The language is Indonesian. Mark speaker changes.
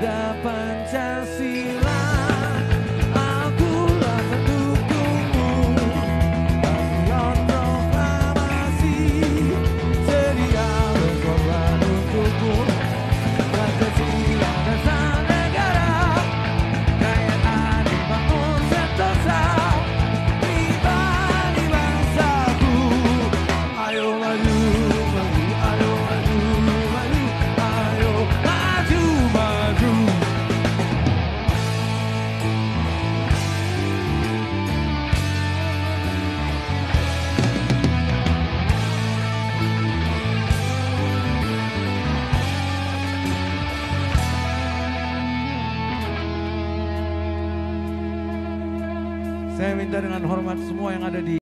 Speaker 1: Pemuda Pancasila, akulah pendukungmu. Patriot proklamasi, sedia berkorban untukmu. Pancasila dasar negara, rakyat adil bangun sentosa. Pribadi bangsaku, ayo maju, maju, ayo maju, maju, ayo maju, maju. Saya minta dengan hormat semua yang ada di